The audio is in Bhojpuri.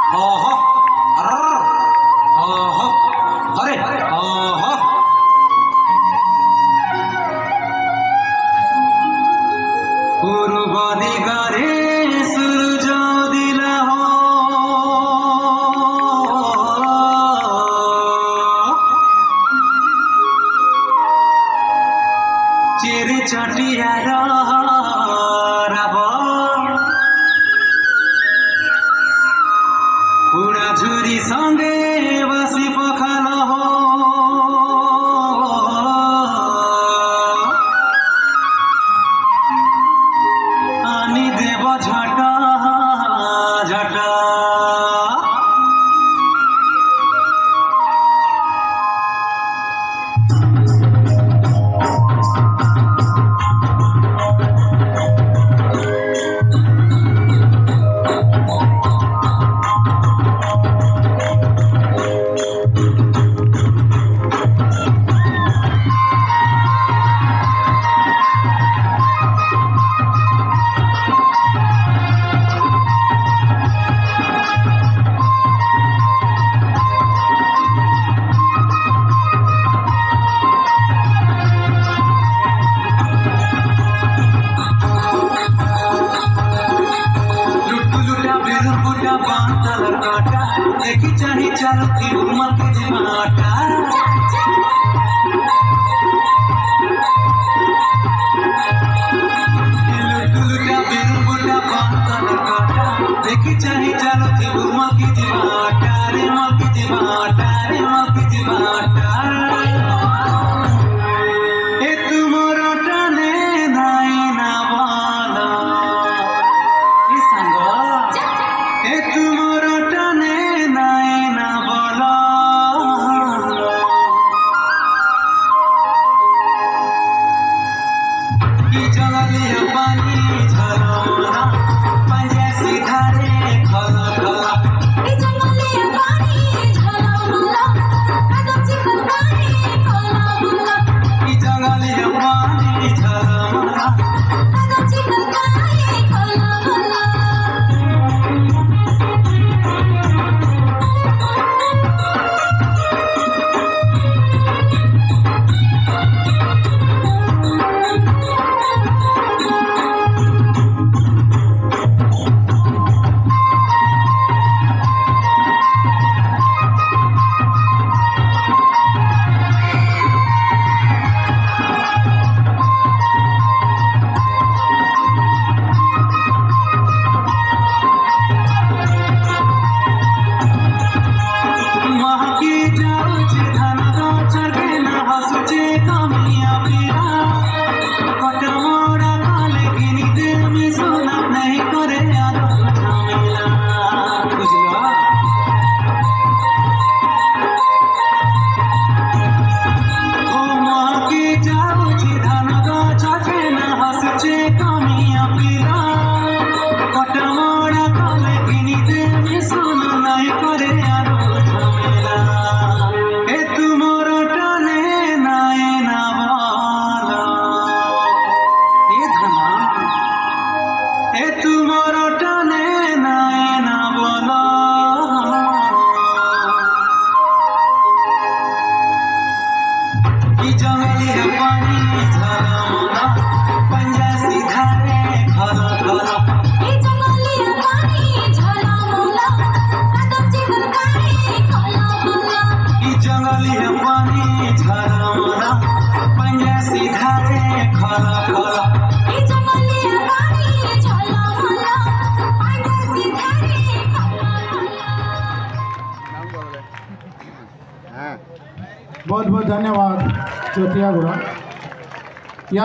चटियार उड़ा झुरी संगे बसी पखाल हो आनी देव झट झट देखी चाहे चारों की उम्र के जमाटा देखी चाहे चारों की उम्र की जमाटा रे माँ की जमाटा रे माँ की जमाटा ए तुमरो टने नाई ना वाला ये संग ए तुमरो टने जंगलिया पानी झरना पंजा सीधारे खल खल जंगलिया पानी झरना कदम चिकन पानी खल खल जंगलिया पानी झरना कदम चिकन पानी खल जंगलिया पानी झरना पंजा सीधारे खल खल जंगलिया पानी झरना कदम चिकन पानी खल खल जंगलिया पानी झरना पंजा सीधारे खल खल जंगलिया पानी झरना पंजा सीधारे बहुत बहुत धन्यवाद चौथिया गुड़ा।